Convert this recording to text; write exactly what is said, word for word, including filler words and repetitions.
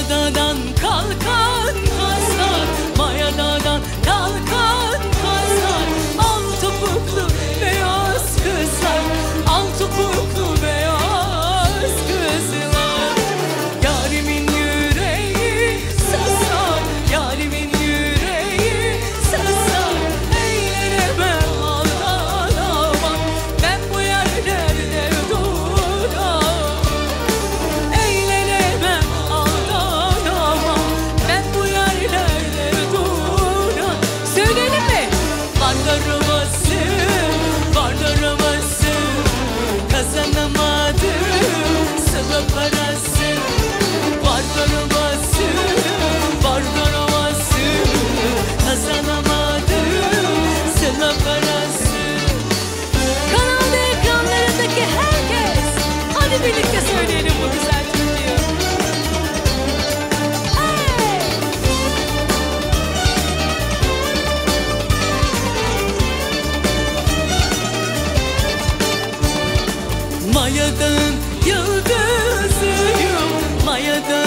Mayadadan kalkan Hasan, Mayadadan kalkan Hasan. Al topuklu beyaz kızlar, al topuklu beyaz kızlar. Yarimin yüreği sızlar, yarimin yüreği sızlar. Ellerime aldanamam, ben bu yerlerde duramam. Ellerime aldanamam, ben bu yerlerde duramam. Söyleyelim mi? Vardarıması, vardarıması, kazanamadım sıla parası. Vardarıması, vardarıması, kazanamadım sıla parası. Kanalda ekranlarındaki herkes, hadi birlikte söyleyelim bu güzel türküyü. Hey! Mayadağın yıldızıyım, Mayadağın